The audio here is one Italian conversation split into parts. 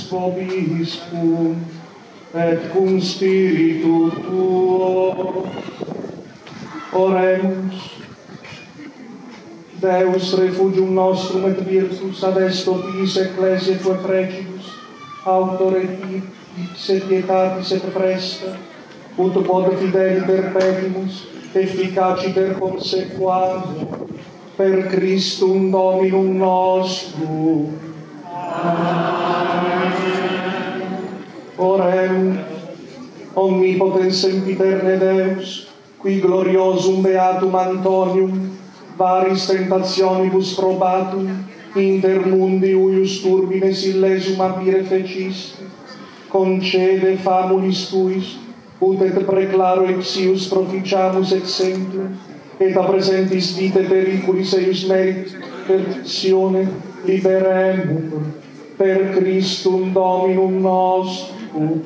vobiscum, et cum spiritu tuo. Oremus. Deus refugium nostrum et virtus ad est opis ecclesiae tue pregibus, auctore ipse pietatis et presta, ut quod fideli perpetumus, efficaci per consequare, per Christum Dominum nostrum. Amen. Orem, omnipotens sempiterne Deus, qui gloriosum beatum Antonium, varis tentationibus probatum, inter mundi uius turbines illesum apire fecisti, concede famulis tuis, ut et preclaro ipsius proficiamus exemplum, et a presentis vitae periculis eius meritis perdizione liberemur, per Christum Dominum nostrum.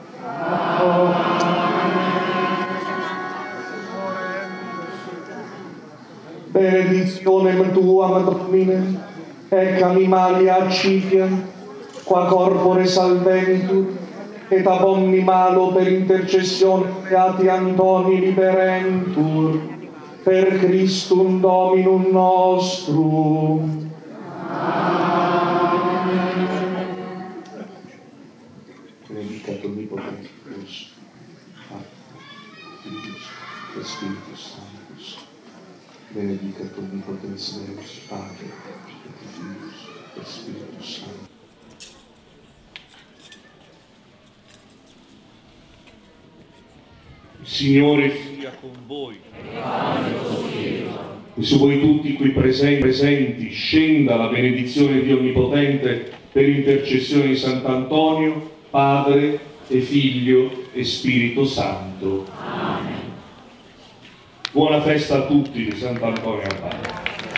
Benedictionem tuam, Domine, ec animalia accipient, qua corpore salventur, et ab omni malo per intercessione beati Antoni liberentur, per Christum Dominum nostrum. Amen. Benedicat omnipotens Deus, Filius et Spiritus Sanctus. Benedicat omnipotens Deus, Pater, et Filius et Spiritus Sanctus. Il Signore sia con voi. E su voi tutti qui presenti scenda la benedizione di Dio Onnipotente per intercessione di Sant'Antonio, Padre e Figlio e Spirito Santo. Amen. Buona festa a tutti di Sant'Antonio a Padre.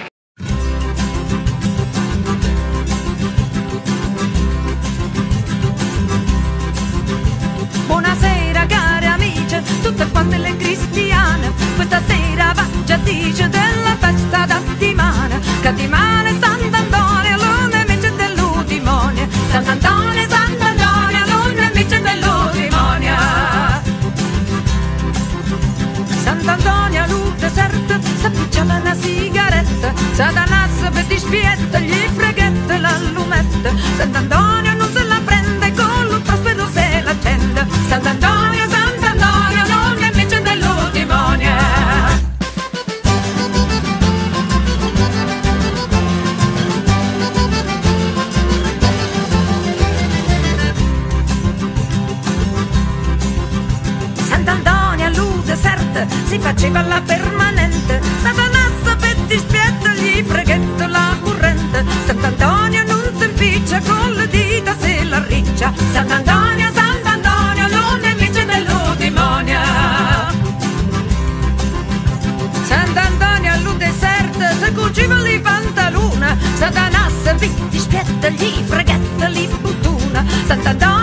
Buonasera cari amici, tutte quante le cristiane, questa sera va già dice della festa d'Attimana, Cattimane, Sant'Antonio, l'unemice dell'Udimonia, Sant'Antonio, Sant'Antonio, l'unemice dell'Udimonia. Sant'Antonio all'u deserto, s'appicciava una sigaretta, Satanas per dispietta, gli freghetta la lumetta, Sant'Antonio non se la prende, con lo prospero se la accende, Sant'Antonio, Sant'Antonio, l'unemice dell'Udimonia. Sant'Antonio all'u deserto, si faceva la permanente, Satanas per dispietta, gli freghetta la corrente, Sant'Antonio non si impiccia, con le dita se la riccia, Sant'Antonio, Sant'Antonio, l'unemice dell'Udimonia. Sant'Antonio all'u deserto, se cuciva li pantaluna, Satanas per dispietta, gli freghetta li buttuna, Sant'Antonio